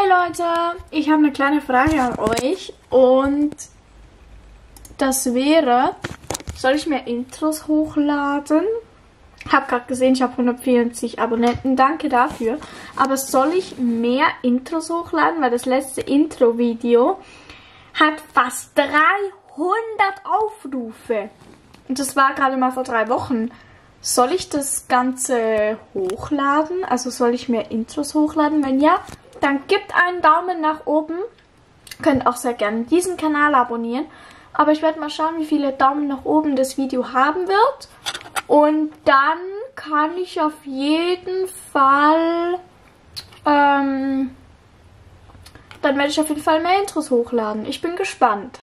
Hi Leute, ich habe eine kleine Frage an euch und das wäre, soll ich mehr Intros hochladen? Ich habe gerade gesehen, ich habe 144 Abonnenten, danke dafür. Aber soll ich mehr Intros hochladen, weil das letzte Intro-Video hat fast 300 Aufrufe. Und das war gerade mal vor 3 Wochen. Soll ich das Ganze hochladen? Also soll ich mehr Intros hochladen? Wenn ja, dann gebt einen Daumen nach oben. Könnt auch sehr gerne diesen Kanal abonnieren. Aber ich werde mal schauen, wie viele Daumen nach oben das Video haben wird. Und dann kann ich auf jeden Fall, dann werde ich auf jeden Fall mehr Intros hochladen. Ich bin gespannt.